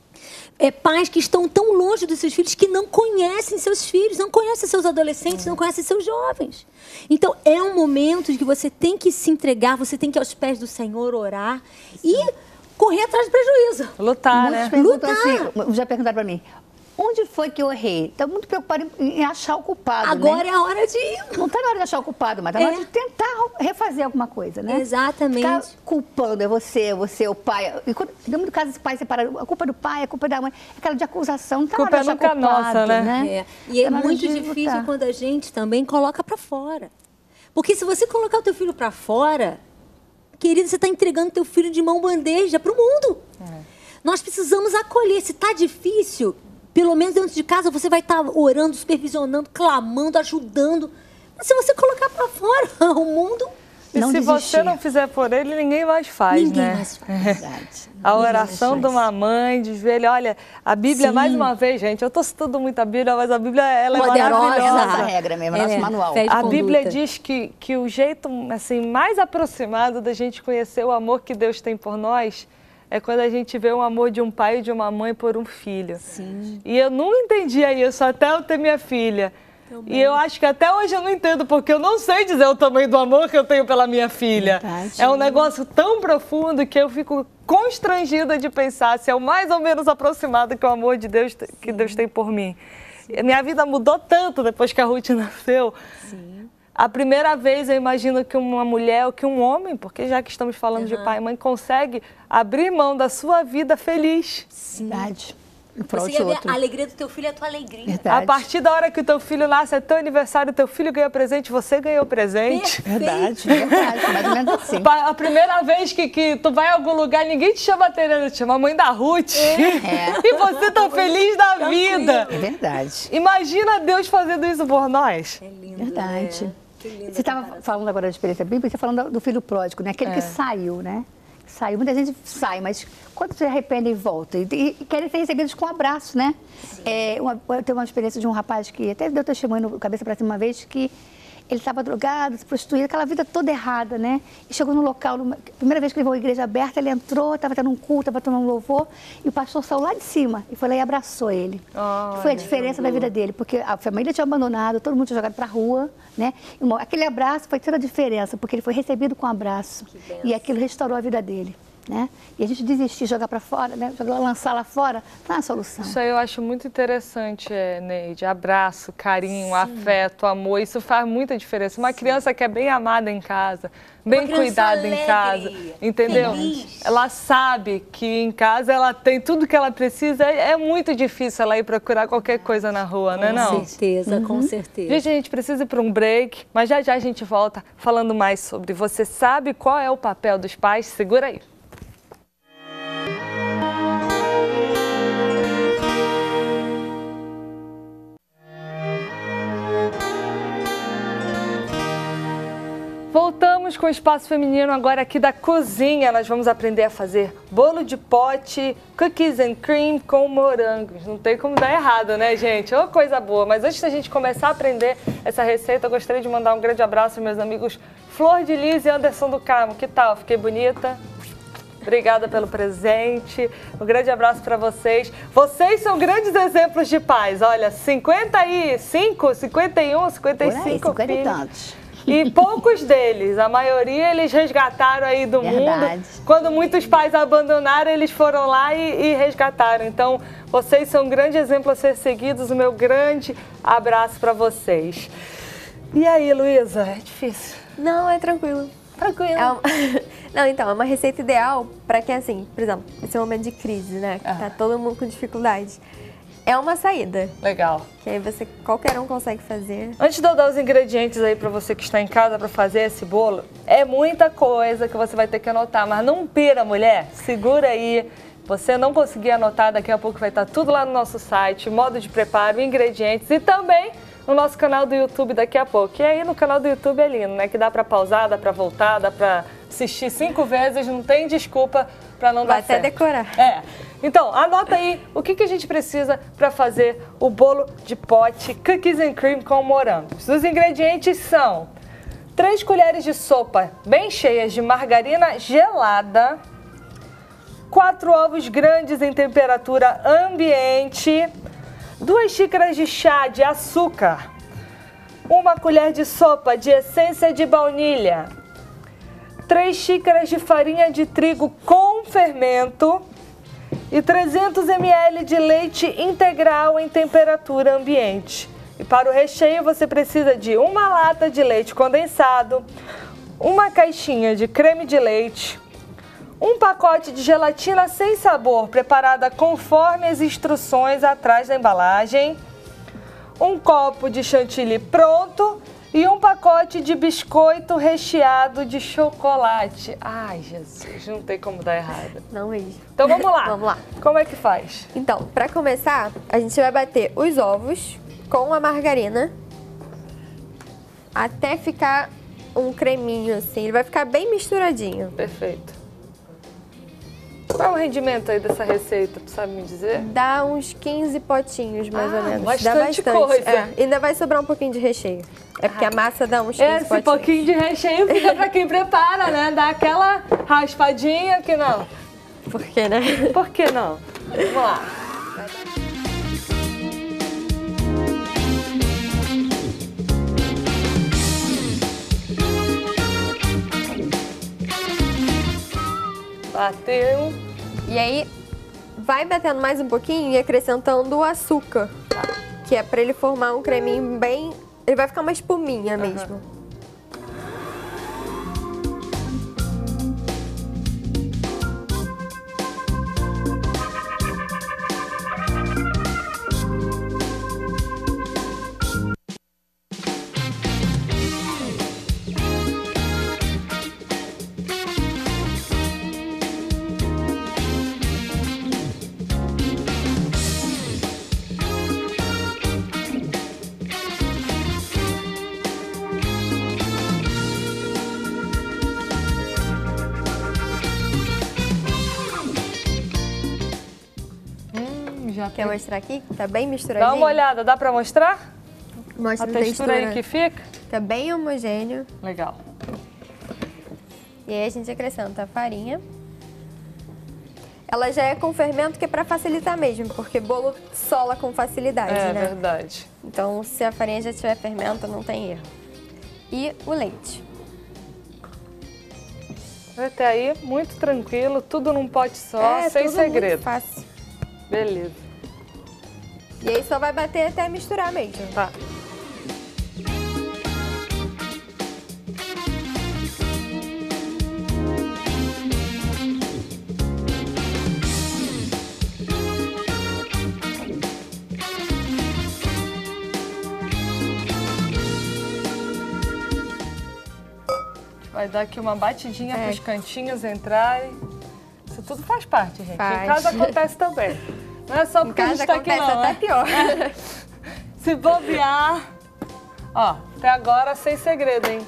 Speaker 5: É, pais que estão tão longe dos seus filhos que não conhecem seus filhos, não conhecem seus adolescentes, não conhecem seus jovens. Então, é um momento de que você tem que se entregar, você tem que ir aos pés do Senhor orar e correr atrás do prejuízo.
Speaker 3: Lutar,
Speaker 4: Muitos
Speaker 3: né?
Speaker 4: perguntam
Speaker 5: Lutar.
Speaker 4: assim, já perguntaram para mim, onde foi que eu errei? Estão muito preocupados em, em achar o culpado,
Speaker 5: Agora
Speaker 4: né?
Speaker 5: é a hora de ir.
Speaker 4: Não está na hora de achar o culpado, mas está na
Speaker 5: É.
Speaker 4: hora de tentar refazer alguma coisa, né?
Speaker 5: Exatamente.
Speaker 4: Ficar culpando, é você, você, o pai. E quando, tem muito caso de pai separado, a culpa é do pai, a culpa é da mãe, aquela de acusação, não está na hora
Speaker 3: Culpa
Speaker 4: de
Speaker 3: é
Speaker 4: achar
Speaker 3: nunca
Speaker 4: culpado,
Speaker 3: nossa, né?
Speaker 5: É. E é
Speaker 4: Tá na hora
Speaker 5: muito
Speaker 4: de
Speaker 5: difícil
Speaker 4: lutar.
Speaker 5: quando a gente também coloca para fora. Porque se você colocar o teu filho para fora, querido, você está entregando teu filho de mão bandeja para o mundo. Nós precisamos acolher. Se está difícil, pelo menos dentro de casa você vai estar orando, supervisionando, clamando, ajudando. Mas se você colocar para fora, o mundo...
Speaker 3: E
Speaker 4: Não
Speaker 3: se
Speaker 4: desistir.
Speaker 3: você não fizer por ele, ninguém mais faz,
Speaker 5: Ninguém
Speaker 3: né?
Speaker 5: mais faz.
Speaker 4: Verdade.
Speaker 3: A
Speaker 4: Ninguém
Speaker 3: oração
Speaker 4: mais
Speaker 3: de
Speaker 4: faz.
Speaker 3: uma mãe, de joelho. Olha, a Bíblia,
Speaker 5: Sim.
Speaker 3: mais uma vez, gente, eu estou citando muito a Bíblia, mas a Bíblia ela é
Speaker 5: Poderosa.
Speaker 3: maravilhosa.
Speaker 4: Nossa regra mesmo,
Speaker 5: É,
Speaker 4: nosso manual.
Speaker 5: fé de
Speaker 3: A Bíblia
Speaker 5: conduta.
Speaker 3: diz que, que o jeito assim, mais aproximado da gente conhecer o amor que Deus tem por nós é quando a gente vê o amor de um pai e de uma mãe por um filho.
Speaker 5: Sim.
Speaker 3: E eu não entendia isso até eu ter minha filha. E eu acho que até hoje eu não entendo, porque eu não sei dizer o tamanho do amor que eu tenho pela minha filha.
Speaker 4: Verdade.
Speaker 3: É um negócio tão profundo que eu fico constrangida de pensar se é o mais ou menos aproximado que o amor de Deus que Deus tem por mim. Minha vida mudou tanto depois que a Ruth nasceu.
Speaker 5: Sim.
Speaker 3: A primeira vez eu imagino que uma mulher ou que um homem, porque já que estamos falando de pai e mãe, consegue abrir mão da sua vida feliz.
Speaker 4: Verdade. Em prol
Speaker 5: Você
Speaker 4: de
Speaker 5: quer ver
Speaker 4: outro.
Speaker 5: a alegria do teu filho é a tua alegria.
Speaker 4: Verdade.
Speaker 3: A partir da hora que o teu filho nasce, é teu aniversário, teu filho ganha presente, você ganhou presente.
Speaker 4: Verdade, verdade. Mais ou menos assim.
Speaker 3: Pa- A primeira vez que, que tu vai a algum lugar, ninguém te chama a Tereza, te chama a mãe da Ruth.
Speaker 4: É.
Speaker 3: E você tá feliz da vida.
Speaker 4: É verdade.
Speaker 3: Imagina Deus fazendo isso por nós.
Speaker 5: É lindo,
Speaker 4: Verdade.
Speaker 5: né? Que lindo.
Speaker 4: Você estava falando agora da experiência bíblica, você falando do- do filho pródigo, né? Aquele que saiu, né? Saiu. Muita gente sai, mas quando se arrepende e volta. E, e- e querem ser recebidos com um abraço, né? É, uma, eu tenho uma experiência de um rapaz que até deu testemunho no Cabeça para Cima uma vez que ele estava drogado, se prostituído, aquela vida toda errada, né? E chegou no local, numa, primeira vez que ele viu a igreja aberta, ele entrou, estava tendo um culto, estava tomando um louvor, e o pastor saiu lá de cima e foi lá e abraçou ele.
Speaker 3: Olha,
Speaker 4: Foi a diferença da vida dele, porque a família tinha abandonado, todo mundo tinha jogado para a rua, né? E uma, aquele abraço foi toda a diferença, porque ele foi recebido com um abraço. E aquilo restaurou a vida dele. Né? E a gente desistir, jogar para fora, né? Jogar, lançar lá fora, não é a solução.
Speaker 3: Isso aí eu acho muito interessante, é, Neide. Abraço, carinho, Sim. afeto, amor, isso faz muita diferença. Uma Sim. criança que é bem amada em casa, bem cuidada alegre, em casa, entendeu? Feliz. Ela sabe que em casa ela tem tudo que ela precisa. É, é muito difícil ela ir procurar qualquer coisa na rua,
Speaker 5: com
Speaker 3: né não?
Speaker 5: Com certeza, uhum. com certeza.
Speaker 3: Gente, a gente precisa ir para um break, mas já já a gente volta falando mais sobre você sabe qual é o papel dos pais? Segura aí. Voltamos com o Espaço Feminino agora aqui da cozinha. Nós vamos aprender a fazer bolo de pote, cookies and cream com morangos. Não tem como dar errado, né, gente? Ô, coisa boa. Mas antes da gente começar a aprender essa receita, eu gostaria de mandar um grande abraço aos meus amigos Flor de Lis e Anderson do Carmo. Que tal? Fiquei bonita? Obrigada pelo presente. Um grande abraço para vocês. Vocês são grandes exemplos de pais. Olha, cinquenta e cinco, cinquenta e um, cinquenta e cinco
Speaker 4: cinquenta e
Speaker 3: filhos.
Speaker 4: tantos.
Speaker 3: E poucos deles, a maioria eles resgataram aí do
Speaker 4: Verdade.
Speaker 3: mundo. Quando muitos pais abandonaram, eles foram lá e, e resgataram. Então, vocês são um grande exemplo a ser seguidos. O meu grande abraço para vocês. E aí, Luísa, é difícil?
Speaker 6: Não, é tranquilo.
Speaker 3: Tranquilo.
Speaker 6: É uma... Não, então, é uma receita ideal para quem, assim, por exemplo, esse é um momento de crise, né?
Speaker 3: Ah.
Speaker 6: Tá todo mundo com dificuldade. É uma saída.
Speaker 3: Legal.
Speaker 6: Que aí você, qualquer um consegue fazer.
Speaker 3: Antes de eu dar os ingredientes aí para você que está em casa para fazer esse bolo, é muita coisa que você vai ter que anotar, mas não pira, mulher. Segura aí. Você não conseguir anotar, daqui a pouco vai estar tudo lá no nosso site, modo de preparo, ingredientes e também no nosso canal do YouTube daqui a pouco. E aí no canal do YouTube é lindo, né? Que dá para pausar, dá para voltar, dá para assistir cinco vezes, não tem desculpa para não
Speaker 6: vai
Speaker 3: dar certo.
Speaker 6: Vai até decorar.
Speaker 3: É. Então, anota aí o que, que a gente precisa para fazer o bolo de pote Cookies and Cream com morangos. Os ingredientes são três colheres de sopa bem cheias de margarina gelada, quatro ovos grandes em temperatura ambiente, duas xícaras de chá de açúcar, uma colher de sopa de essência de baunilha, três xícaras de farinha de trigo com fermento e trezentos mililitros de leite integral em temperatura ambiente. E para o recheio você precisa de uma lata de leite condensado, uma caixinha de creme de leite, um pacote de gelatina sem sabor preparada conforme as instruções atrás da embalagem, um copo de chantilly pronto e um pacote de biscoito recheado de chocolate. Ai, Jesus, não tem como dar errado.
Speaker 6: Não mesmo.
Speaker 3: Então vamos lá.
Speaker 6: Vamos lá.
Speaker 3: Como é que faz?
Speaker 6: Então, para começar, a gente vai bater os ovos com a margarina até ficar um creminho assim. Ele vai ficar bem misturadinho.
Speaker 3: Perfeito. Qual é o rendimento aí dessa receita, tu sabe me dizer?
Speaker 6: Dá uns quinze potinhos, mais
Speaker 3: ah,
Speaker 6: ou menos.
Speaker 3: Bastante
Speaker 6: dá bastante
Speaker 3: coisa.
Speaker 6: É, ainda vai sobrar um pouquinho de recheio. É porque a massa dá uns quinze
Speaker 3: Esse
Speaker 6: potinhos.
Speaker 3: pouquinho de recheio fica pra quem prepara, né? Dá aquela raspadinha que não.
Speaker 6: Por que, né?
Speaker 3: Por que não? Vamos lá. Bateu.
Speaker 6: E aí, vai batendo mais um pouquinho e acrescentando o açúcar. Tá. Que é pra ele formar um creminho bem... Ele vai ficar uma espuminha uhum. mesmo.
Speaker 3: Já
Speaker 6: Quer tem... mostrar aqui? Tá bem misturadinho.
Speaker 3: Dá uma olhada, dá pra mostrar?
Speaker 6: Mostra
Speaker 3: A
Speaker 6: a
Speaker 3: textura aí
Speaker 6: textura.
Speaker 3: que fica?
Speaker 6: Fica bem homogêneo.
Speaker 3: Legal.
Speaker 6: E aí a gente acrescenta a farinha. Ela já é com fermento que é pra facilitar mesmo, porque bolo sola com facilidade,
Speaker 3: É
Speaker 6: né?
Speaker 3: verdade.
Speaker 6: Então, se a farinha já tiver fermento, não tem erro. E o leite.
Speaker 3: Até aí, muito tranquilo, tudo num pote só,
Speaker 6: é,
Speaker 3: sem
Speaker 6: tudo
Speaker 3: segredo.
Speaker 6: muito fácil.
Speaker 3: Beleza.
Speaker 6: E aí só vai bater até misturar mesmo.
Speaker 3: Tá. Vai dar aqui uma batidinha
Speaker 6: É.
Speaker 3: para os cantinhos entrarem. Isso tudo faz parte, gente.
Speaker 6: Faz.
Speaker 3: Em casa acontece também. Não é só
Speaker 6: Em
Speaker 3: porque a
Speaker 6: casa
Speaker 3: gente tá aqui,
Speaker 6: acontece
Speaker 3: não.
Speaker 6: até
Speaker 3: né?
Speaker 6: pior.
Speaker 3: Se bobear. Ó, até agora sem segredo, hein?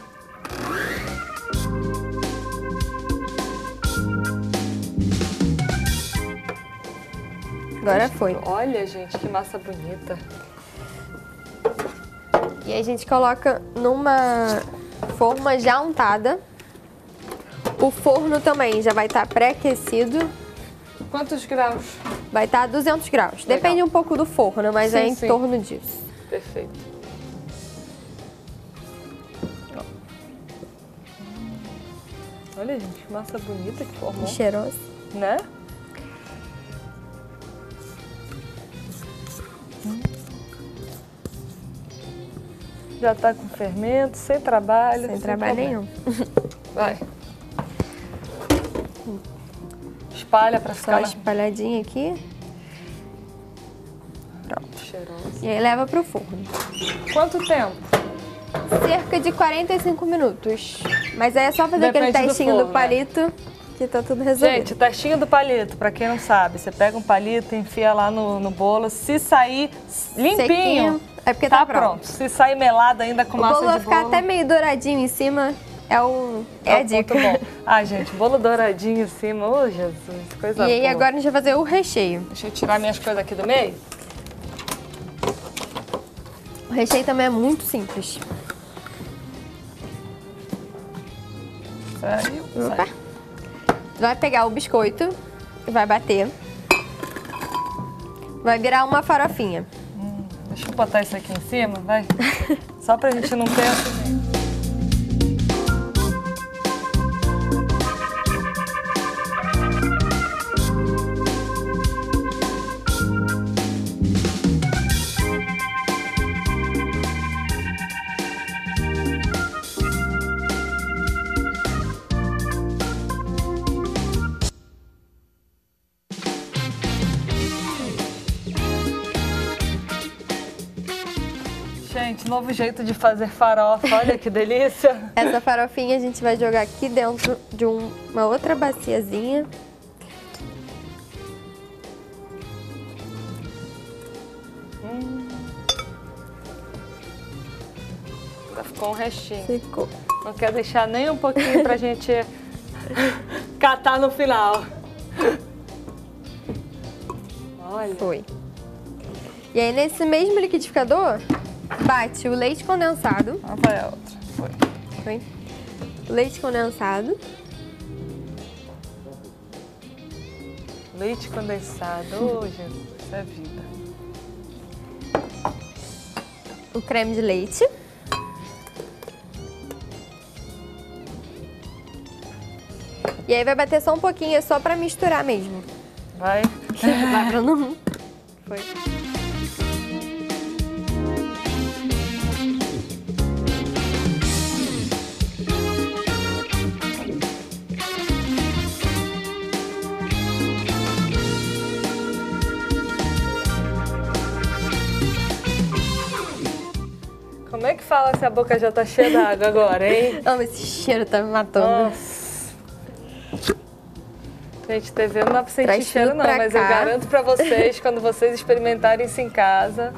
Speaker 6: Agora foi.
Speaker 3: Olha, gente, que massa bonita.
Speaker 6: E aí a gente coloca numa forma já untada. O forno também já vai estar pré-aquecido.
Speaker 3: Quantos graus?
Speaker 6: Vai estar a duzentos graus.
Speaker 3: Legal.
Speaker 6: Depende um pouco do forno, mas
Speaker 3: Sim,
Speaker 6: é em
Speaker 3: sim.
Speaker 6: torno disso.
Speaker 3: Perfeito. Olha, gente, que massa bonita que formou.
Speaker 6: Cheiroso.
Speaker 3: Né? Já tá com fermento, sem trabalho.
Speaker 6: Sem trabalho
Speaker 3: problema.
Speaker 6: nenhum.
Speaker 3: Vai. Espalha pra
Speaker 6: Só
Speaker 3: ficar
Speaker 6: espalhadinho aqui.
Speaker 3: cheirosa.
Speaker 6: E aí leva pro forno.
Speaker 3: Quanto tempo?
Speaker 6: Cerca de quarenta e cinco minutos. Mas aí é só fazer
Speaker 3: Depende
Speaker 6: aquele
Speaker 3: do
Speaker 6: testinho do,
Speaker 3: forno, né?
Speaker 6: palito que tá tudo resolvido.
Speaker 3: Gente, o testinho do palito, pra quem não sabe, você pega um palito, enfia lá no, no bolo, se sair limpinho,
Speaker 6: Sequinho, é porque
Speaker 3: tá
Speaker 6: tá
Speaker 3: pronto.
Speaker 6: pronto.
Speaker 3: Se sair melado ainda com
Speaker 6: O
Speaker 3: massa
Speaker 6: bolo vai
Speaker 3: de
Speaker 6: ficar
Speaker 3: bolo,
Speaker 6: até meio douradinho em cima. É, o, é,
Speaker 3: é
Speaker 6: a
Speaker 3: um ponto
Speaker 6: dica.
Speaker 3: bom. Ai, gente, bolo douradinho em cima, ô Jesus, coisa
Speaker 6: E aí
Speaker 3: boa.
Speaker 6: agora a gente vai fazer o recheio.
Speaker 3: Deixa eu tirar minhas coisas aqui do meio.
Speaker 6: O recheio também é muito simples.
Speaker 3: Saiu,
Speaker 6: Opa.
Speaker 3: saiu.
Speaker 6: Vai pegar o biscoito e vai bater. Vai virar uma farofinha.
Speaker 3: Deixa eu botar isso aqui em cima, vai. Só pra gente não ter assim. Gente, novo jeito de fazer farofa, olha que delícia.
Speaker 6: Essa farofinha a gente vai jogar aqui dentro de um- uma outra baciazinha.
Speaker 3: Já ficou um restinho.
Speaker 6: Ficou.
Speaker 3: Não quer deixar nem um pouquinho pra gente catar no final. Olha.
Speaker 6: Foi. E aí nesse mesmo liquidificador, bate o leite condensado.
Speaker 3: Ah, vai a outra. Foi.
Speaker 6: Foi. O leite condensado.
Speaker 3: Leite condensado. Ô, Jesus, isso é vida.
Speaker 6: O creme de leite. E aí vai bater só um pouquinho, é só pra misturar mesmo.
Speaker 3: Vai.
Speaker 6: Vai pra não... Foi.
Speaker 3: Como é que fala se a boca já tá cheia d'água agora, hein?
Speaker 6: Não, esse cheiro tá me matando.
Speaker 3: Nossa. Gente, T V não dá pra sentir
Speaker 6: Traz
Speaker 3: cheiro
Speaker 6: tudo
Speaker 3: não,
Speaker 6: pra
Speaker 3: mas eu
Speaker 6: cá.
Speaker 3: garanto pra vocês, quando vocês experimentarem isso em casa...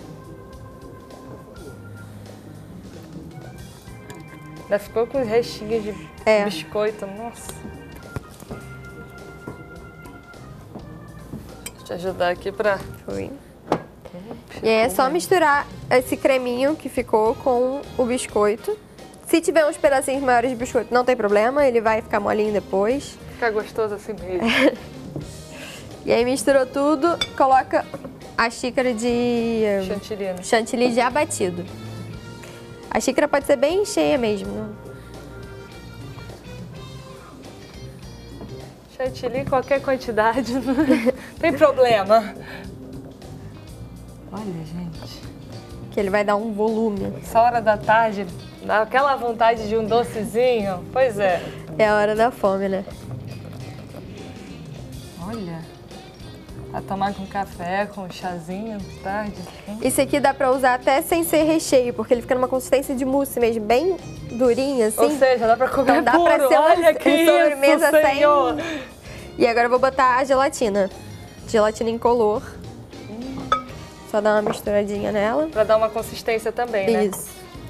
Speaker 3: Já ficou com os restinhos de
Speaker 6: É.
Speaker 3: biscoito, nossa. Deixa eu te ajudar aqui pra...
Speaker 6: Foi. E aí é só misturar esse creminho que ficou com o biscoito. Se tiver uns pedacinhos maiores de biscoito, não tem problema, ele vai ficar molinho depois.
Speaker 3: Fica gostoso assim mesmo.
Speaker 6: E aí misturou tudo, coloca a xícara de
Speaker 3: Chantilly, né?
Speaker 6: chantilly já batido. A xícara pode ser bem cheia mesmo. né?
Speaker 3: Chantilly, qualquer quantidade, não tem problema. Olha, gente,
Speaker 6: Que ele vai dar um volume.
Speaker 3: essa hora da tarde, dá aquela vontade de um docezinho. Pois é.
Speaker 6: É a hora da fome, né?
Speaker 3: Olha, pra tomar com café, com chazinho, tarde. Hein?
Speaker 6: Esse aqui dá pra usar até sem ser recheio, porque ele fica numa consistência de mousse mesmo, bem durinha, assim.
Speaker 3: Ou seja, dá pra comer
Speaker 6: Então dá
Speaker 3: puro.
Speaker 6: pra ser uma
Speaker 3: Olha que
Speaker 6: sobremesa
Speaker 3: isso,
Speaker 6: sem...
Speaker 3: senhor.
Speaker 6: E agora eu vou botar a gelatina. Gelatina incolor. Só dar uma misturadinha nela.
Speaker 3: Pra dar uma consistência também, né?
Speaker 6: Isso.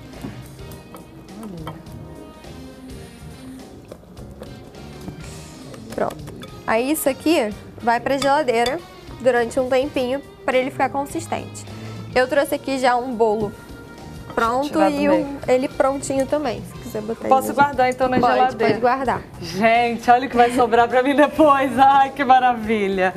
Speaker 6: Pronto. Aí isso aqui vai pra geladeira durante um tempinho pra ele ficar consistente. Eu trouxe aqui já um bolo pronto
Speaker 3: Tirar do
Speaker 6: e
Speaker 3: meio.
Speaker 6: um, ele prontinho também, se quiser botar
Speaker 3: Posso
Speaker 6: ele.
Speaker 3: guardar então na
Speaker 6: Pode,
Speaker 3: geladeira?
Speaker 6: pode guardar.
Speaker 3: Gente, olha o que vai sobrar pra mim depois. Ai, que maravilha.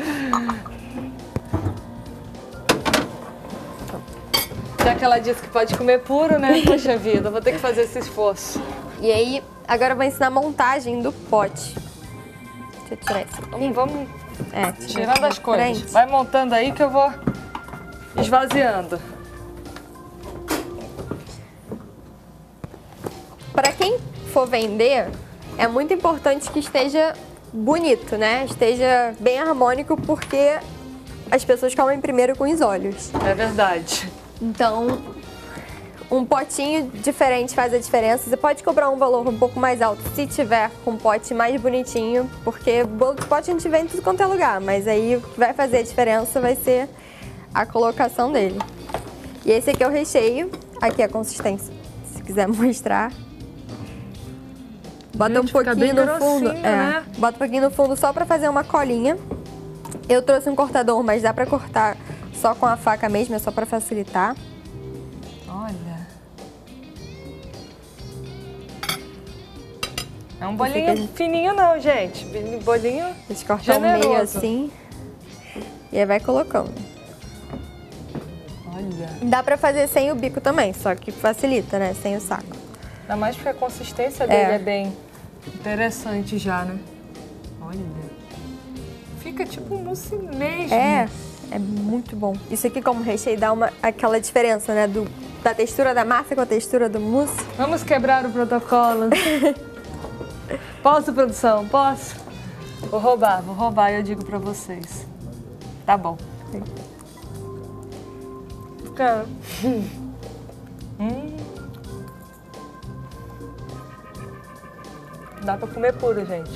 Speaker 3: Já que ela disse que pode comer puro, né? Poxa vida, vou ter que fazer esse esforço.
Speaker 6: E aí, agora eu vou ensinar a montagem do pote. Deixa eu tirar esse aqui.
Speaker 3: Vamos, vamos
Speaker 6: É, tirar
Speaker 3: tirando
Speaker 6: aqui
Speaker 3: as
Speaker 6: na
Speaker 3: coisas.
Speaker 6: frente.
Speaker 3: Vai montando aí que eu vou esvaziando.
Speaker 6: Para quem for vender, é muito importante que esteja bonito, né? Esteja bem harmônico, porque as pessoas comem primeiro com os olhos.
Speaker 3: É verdade.
Speaker 6: Então, um potinho diferente faz a diferença. Você pode cobrar um valor um pouco mais alto se tiver com um pote mais bonitinho, porque bolo de pote a gente vende em tudo quanto é lugar, mas aí o que vai fazer a diferença vai ser a colocação dele. E esse aqui é o recheio, aqui é a consistência, se quiser mostrar. Bota
Speaker 3: Gente,
Speaker 6: um
Speaker 3: fica
Speaker 6: pouquinho
Speaker 3: bem
Speaker 6: no fundo,
Speaker 3: grossinho,
Speaker 6: é,
Speaker 3: né?
Speaker 6: bota um pouquinho no fundo só pra fazer uma colinha. Eu trouxe um cortador, mas dá pra cortar só com a faca mesmo, é só pra facilitar.
Speaker 3: Olha. É um bolinho
Speaker 6: fica-
Speaker 3: fininho não, gente. Bolinho
Speaker 6: A gente corta o
Speaker 3: generoso.
Speaker 6: meio assim e aí vai colocando.
Speaker 3: Olha.
Speaker 6: Dá pra fazer sem o bico também, só que facilita, né? Sem o saco.
Speaker 3: Ainda mais porque a consistência dele
Speaker 6: É.
Speaker 3: é bem interessante já, né? Olha. Fica tipo um mousse mesmo.
Speaker 6: É, é muito bom. Isso aqui como recheio dá uma, aquela diferença, né? Do, da textura da massa com a textura do mousse.
Speaker 3: Vamos quebrar o protocolo. Posso, produção? Posso? Vou roubar, vou roubar e eu digo pra vocês. Tá bom. Cara. Hum. Dá pra comer puro, gente.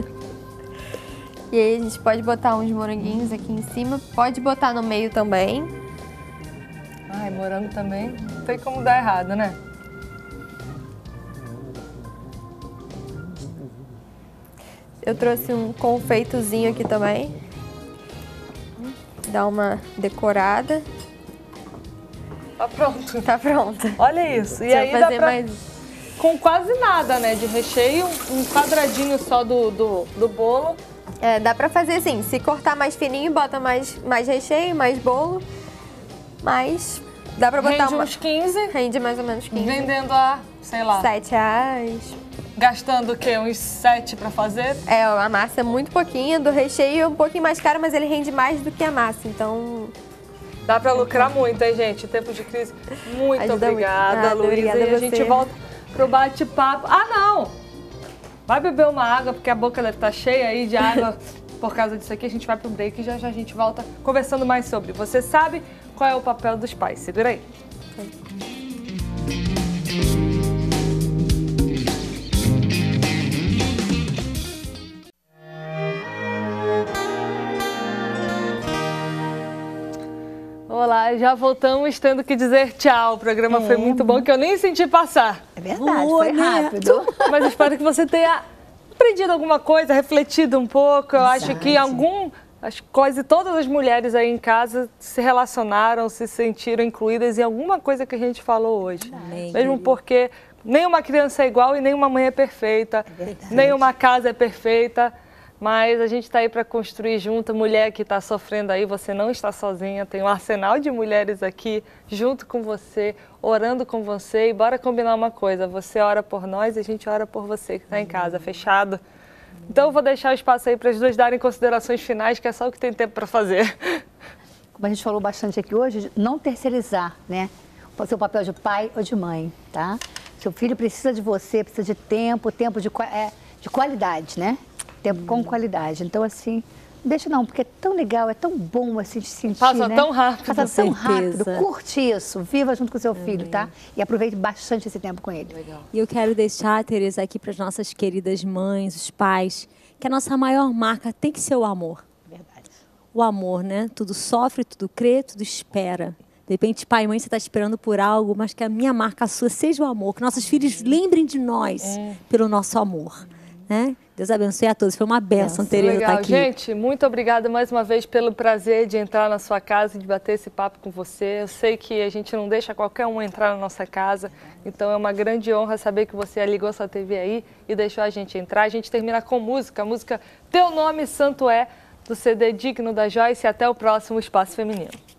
Speaker 6: E aí a gente pode botar uns moranguinhos aqui em cima. Pode botar no meio também.
Speaker 3: Ai, morango também. Não tem como dar errado, né?
Speaker 6: Eu trouxe um confeitozinho aqui também. Dá uma decorada.
Speaker 3: Tá pronto.
Speaker 6: Tá pronto.
Speaker 3: Olha isso. E
Speaker 6: Você
Speaker 3: aí
Speaker 6: vai
Speaker 3: dá
Speaker 6: fazer
Speaker 3: pra...
Speaker 6: mais...
Speaker 3: Com quase nada, né? De recheio, um quadradinho só do, do, do bolo.
Speaker 6: É, dá pra fazer assim, se cortar mais fininho, bota mais, mais recheio, mais bolo. Mas dá pra botar
Speaker 3: Rende
Speaker 6: uma...
Speaker 3: uns quinze,
Speaker 6: Rende mais ou menos quinze.
Speaker 3: vendendo a, sei lá,
Speaker 6: sete reais.
Speaker 3: gastando o quê? Uns sete pra fazer?
Speaker 6: É, a massa é muito pouquinho, do recheio é um pouquinho mais caro, mas ele rende mais do que a massa, então...
Speaker 3: Dá pra lucrar muito, hein, gente? Em tempos de crise. Muito
Speaker 6: Ajuda
Speaker 3: obrigada,
Speaker 6: muito. Ah,
Speaker 3: Luísa.
Speaker 6: obrigada
Speaker 3: E a
Speaker 6: a
Speaker 3: gente
Speaker 6: você.
Speaker 3: volta pro bate-papo. Ah, não! Vai beber uma água, porque a boca deve estar cheia aí de água por causa disso aqui. A gente vai pro break e já já a gente volta conversando mais sobre. Você sabe qual é o papel dos pais? Segura aí. Olá, já voltamos tendo que dizer tchau. O programa foi muito bom, que eu nem senti passar.
Speaker 4: É verdade, foi rápido.
Speaker 3: Mas eu espero que você tenha aprendido alguma coisa, refletido um pouco. Eu acho que algum, acho que quase todas as mulheres aí em casa se relacionaram, se sentiram incluídas em alguma coisa que a gente falou hoje.
Speaker 5: Amém,
Speaker 3: Mesmo
Speaker 5: querida.
Speaker 3: porque nenhuma criança é igual e nenhuma mãe é perfeita, nenhuma casa é perfeita, mas a gente está aí para construir junto. Mulher que está sofrendo aí, você não está sozinha, tem um arsenal de mulheres aqui junto com você, orando com você. E bora combinar uma coisa, você ora por nós e a gente ora por você que está em casa, fechado? Então eu vou deixar o espaço aí para as duas darem considerações finais, que é só o que tem tempo para fazer.
Speaker 4: Como a gente falou bastante aqui hoje, não terceirizar, né? O seu papel de pai ou de mãe, tá? Seu filho precisa de você, precisa de tempo, tempo de, é, de qualidade, né? Tempo hum. com qualidade. Então, assim, deixa não, porque é tão legal, é tão bom assim de sentir,
Speaker 3: Passa
Speaker 4: né?
Speaker 3: tão rápido.
Speaker 4: Passa tão
Speaker 5: certeza.
Speaker 4: rápido. Curte isso, viva junto com o seu filho, tá? E aproveite bastante esse tempo com ele. Legal.
Speaker 5: E eu quero deixar, Tereza, aqui para as nossas queridas mães, os pais, que a nossa maior marca tem que ser o amor.
Speaker 4: Verdade.
Speaker 5: O amor, né? Tudo sofre, tudo crê, tudo espera. De repente, pai e mãe, você está esperando por algo, mas que a minha marca a sua seja o amor. Que nossos filhos lembrem de nós é. pelo nosso amor. Né? Deus abençoe a todos. Foi uma bênção, Tereza, estar aqui.
Speaker 3: Gente, muito obrigada mais uma vez pelo prazer de entrar na sua casa e de bater esse papo com você. Eu sei que a gente não deixa qualquer um entrar na nossa casa, então é uma grande honra saber que você ligou sua T V aí e deixou a gente entrar. A gente termina com música, a música Teu Nome Santo É, do C D Digno da Joyce. E até o próximo Espaço Feminino.